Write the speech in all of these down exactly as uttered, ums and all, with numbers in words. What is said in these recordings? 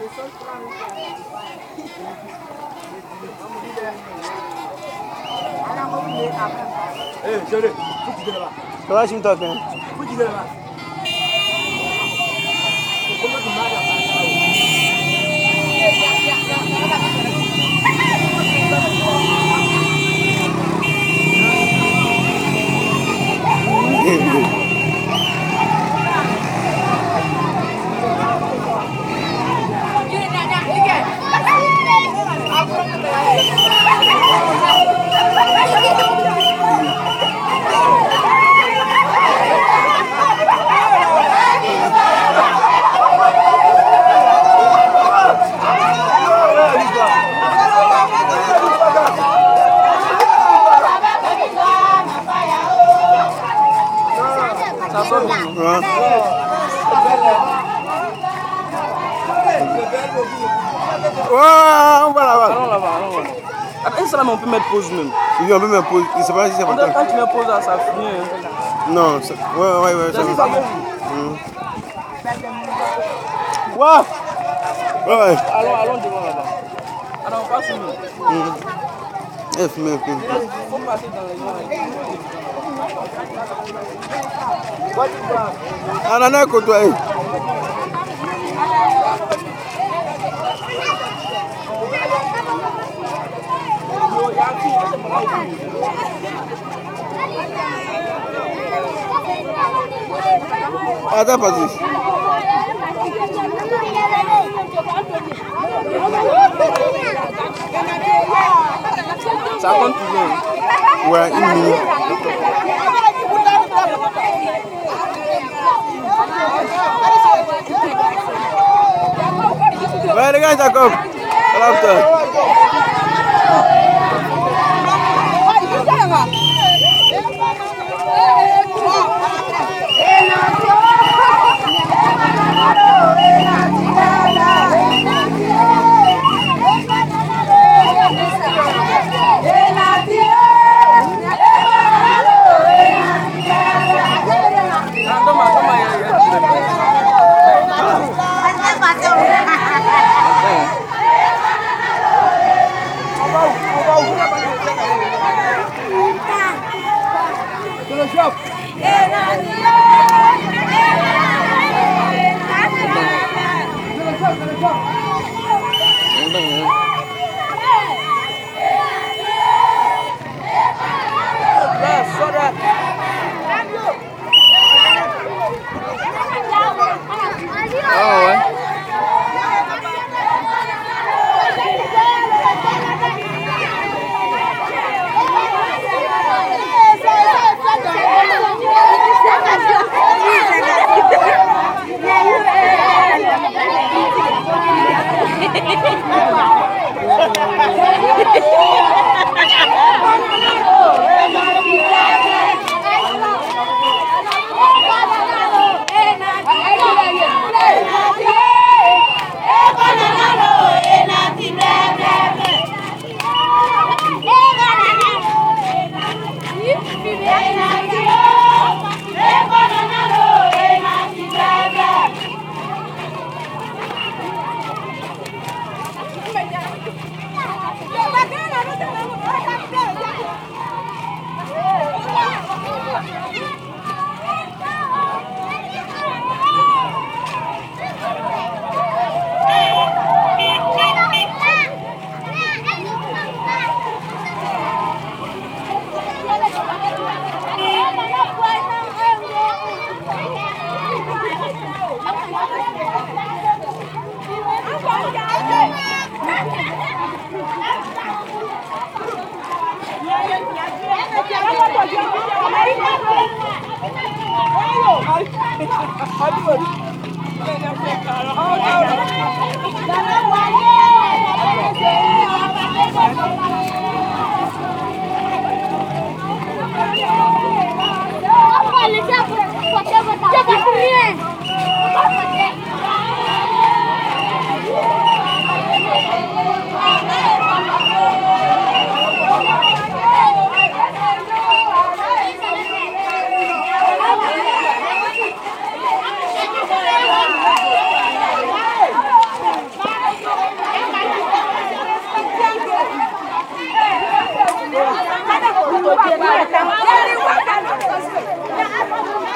Eh, je l'ai. Faut qu'il là-bas. Ça va, je me toque. Faut qu'il là-bas. Comment tu m'as on va là-bas. Allons là-bas, allons là-bas. Attends, ça là, on peut mettre pause même. Oui, on peut mettre pause. Je sais pas si c'est important. Quand tu mets pause là, ça finit. Non, ça... ouais, ouais, ouais. Ça va. Ouais. Ouais, ouais. Allons, allons devant là-bas. Alors, on passe nous. Eh, fume, fume. Il faut passer dans les gens. Ah, non, non, côtoyer. Attends, vas-y. Ça compte toujours. Ouais, une minute. Ouais, les gars, Jacob. Voilà, putain.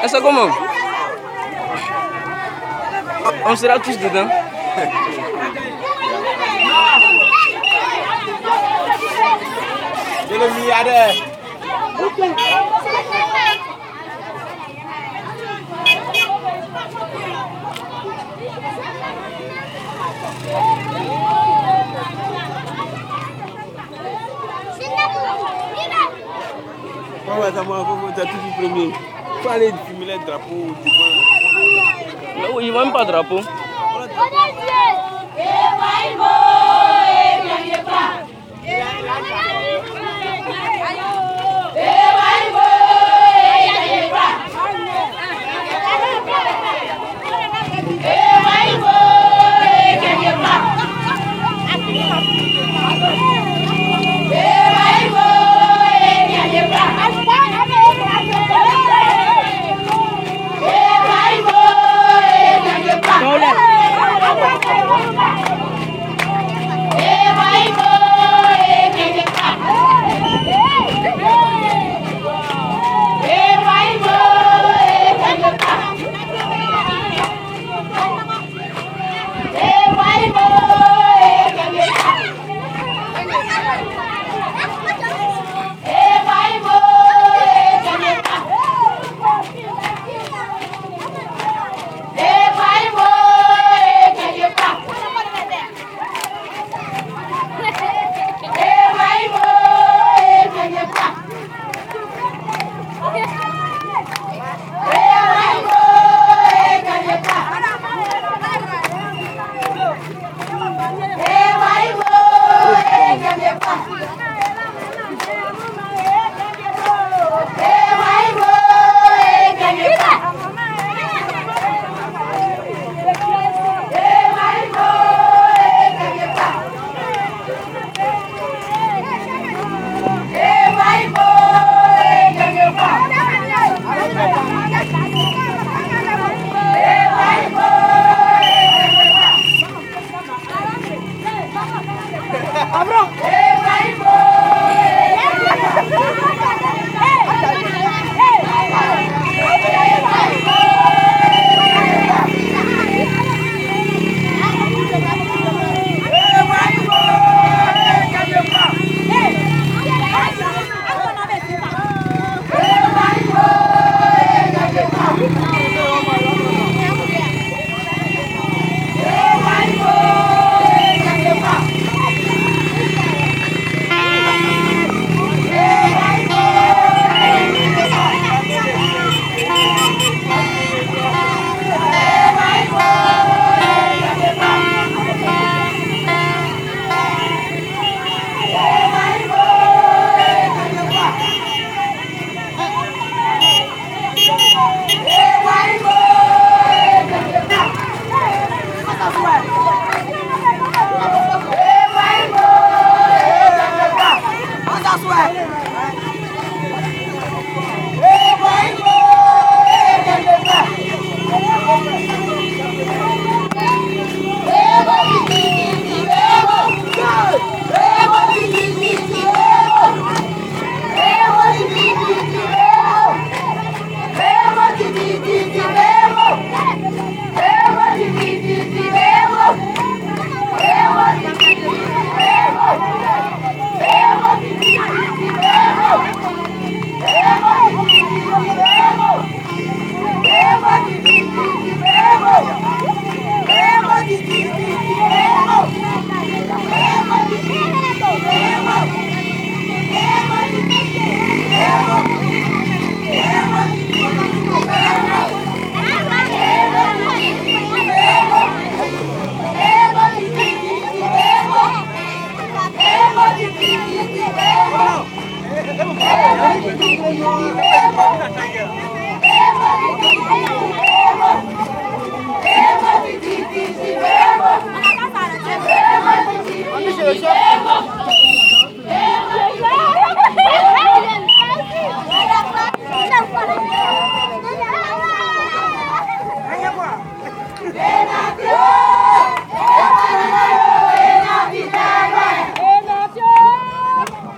c'est comment? On sera tous dedans. C'est le milliardaire. Ouais, ça m'a fait tout premier. Il faut aller fumer les drapeaux devant. Non, il ne voit même pas de drapeau.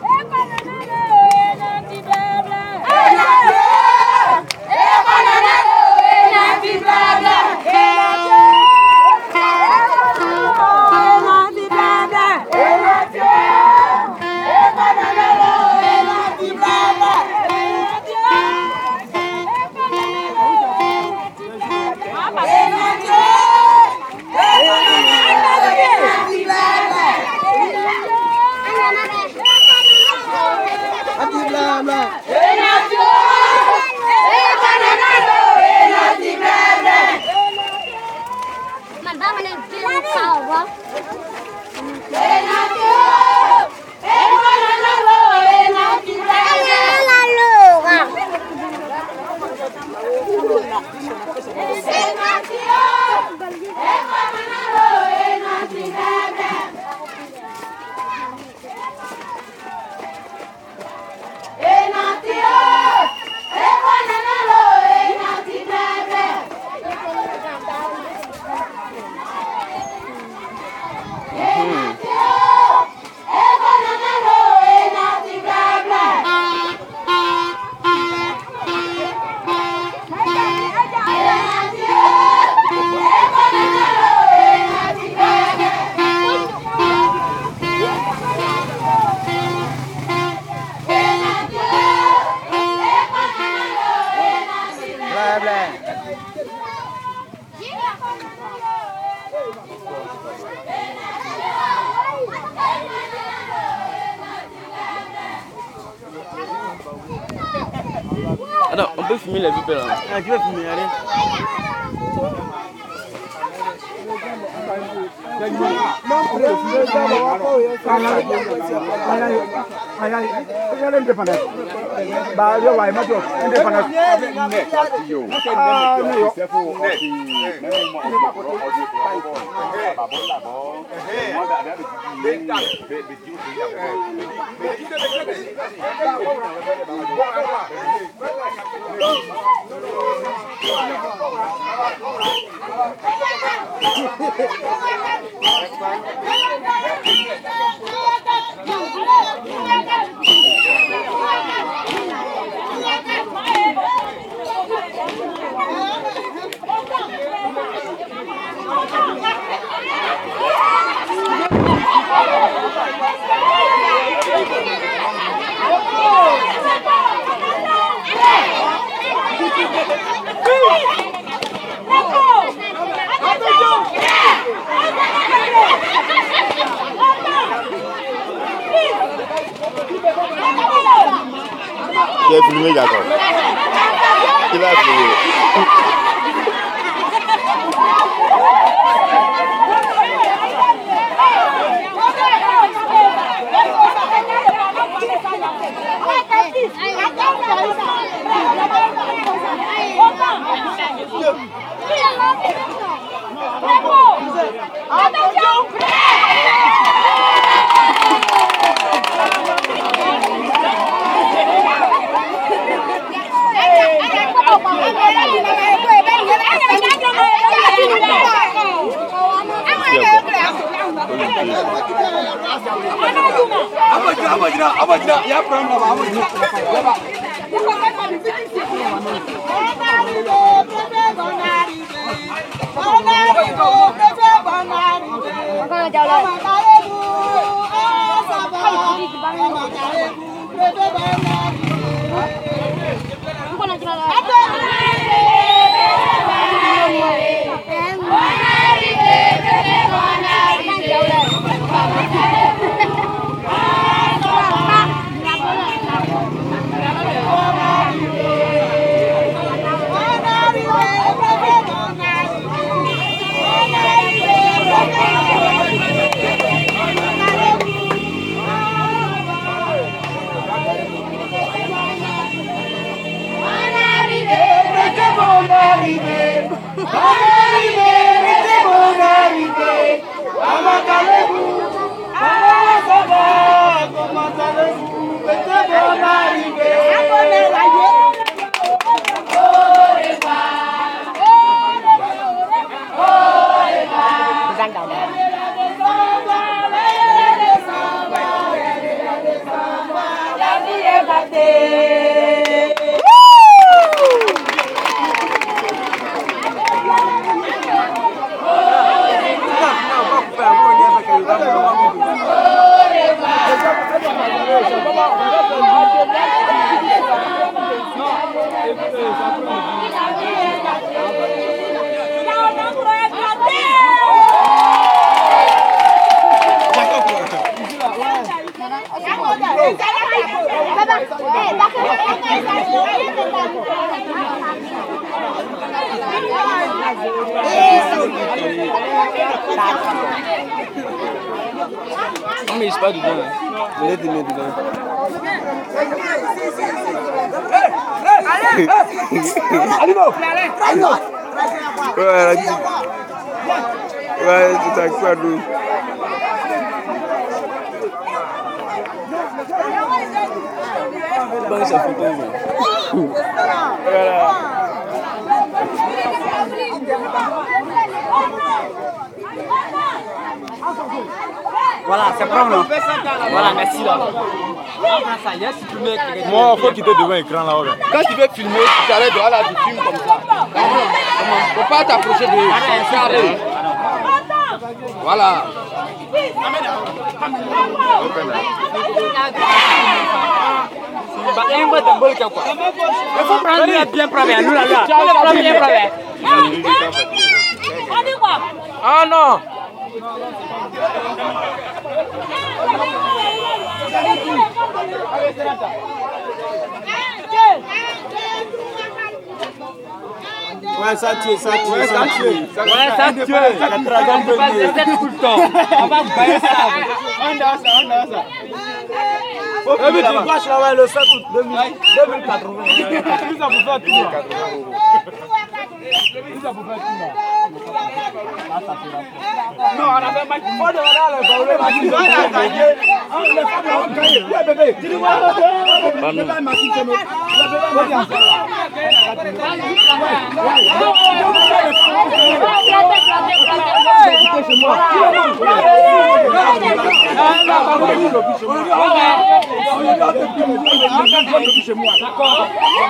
Hey, Attends, on peut fumer les vipères là. Ah, tu veux fumer, allez. Tu as filmé, d'accord. Tu vas filmer. Non mais je suis pas dedans. Je l'ai donné dedans. Allez, allez, ouais, ouais, c'est quoi, nous? Bon, ça fait deux ans. Voilà. Voilà, c'est prêt là. Voilà, merci là. Moi, il faut quitter devant l'écran là. Quand tu veux filmer, tu t'arrêtes, voilà, tu filmes comme ça. Il ne faut pas t'approcher de eux. Voilà. Il faut prendre bien propre, nous là là. Prends bien propre. Ah non. Ouais, ça tue, ça tue, ouais, ça tue. Ouais, ça tue. La dragon de Dieu. Tout le temps. On va bailler ça. On a ça, on a ça. Faut que tu vaches là, ouais, le sept août deux mille quatre-vingts. Nous avons fait tout. Nous avons fait tout. Non, on avait pas de mode, on a le baoulé, on a attaqué. Les femmes ont gagné. Ouais, bébé. Dis-moi, le bébé m'a dit que le bébé m'a dit chez moi. D'accord.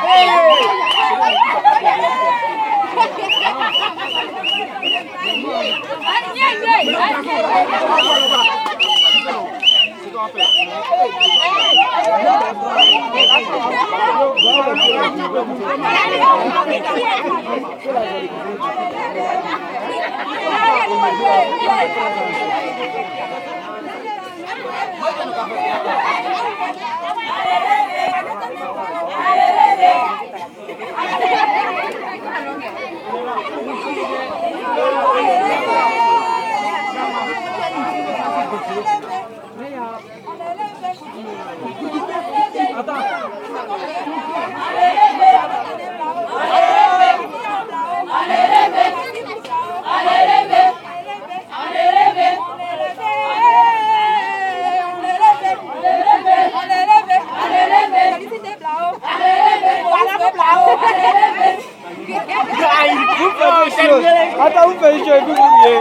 Attends, vous faites jouer, vous oubliez.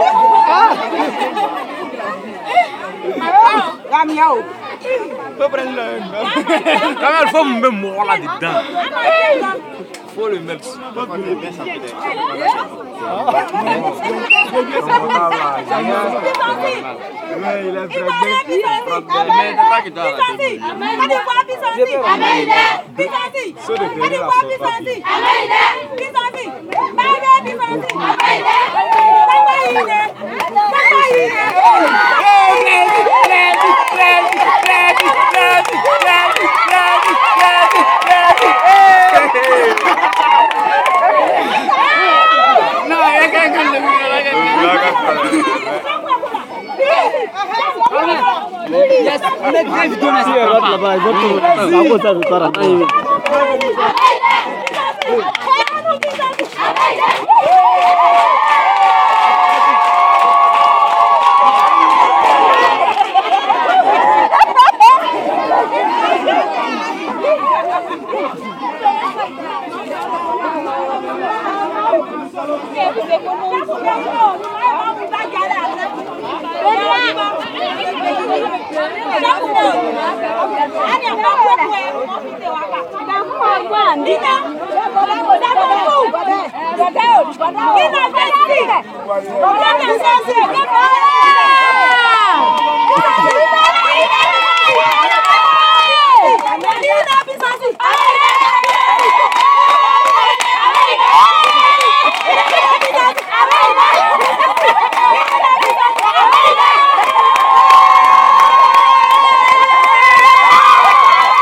Faut prendre le. Quand même, il faut me mordre là-dedans. Faut le mettre. Ouais, il est vrai. Mais c'est pas que toi Yes, make great video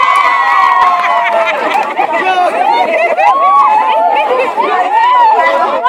Yo!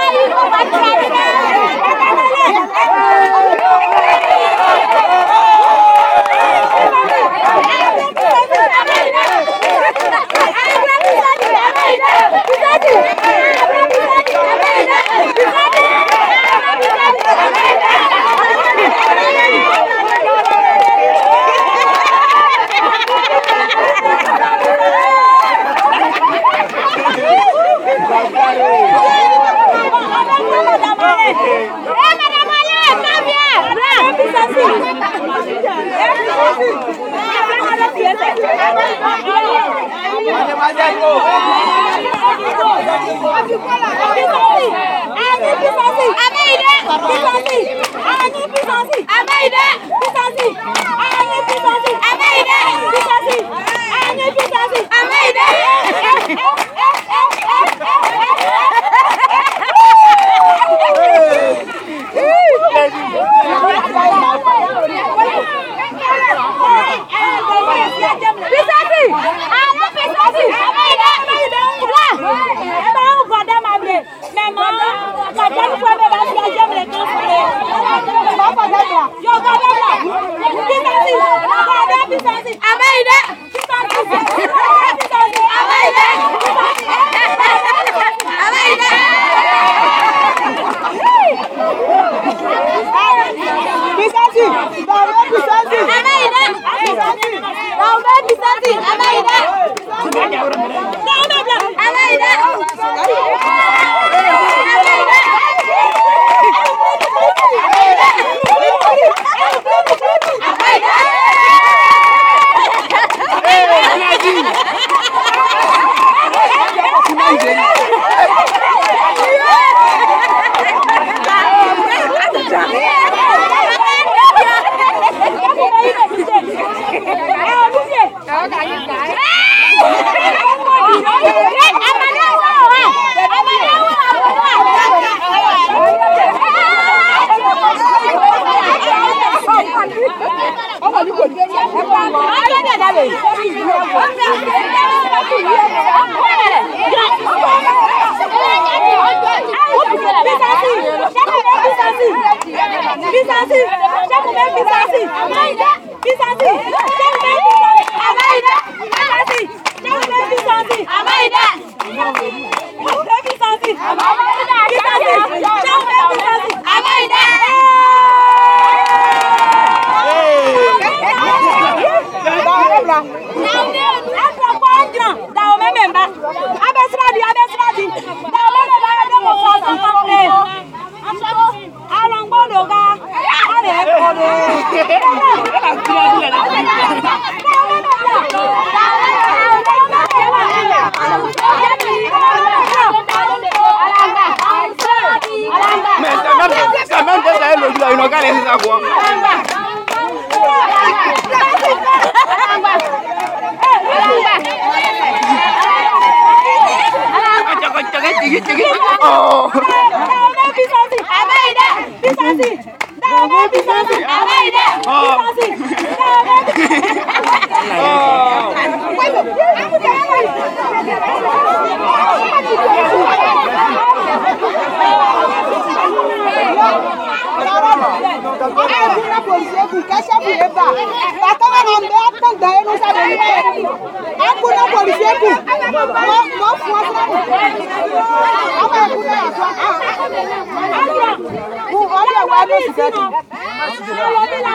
Não,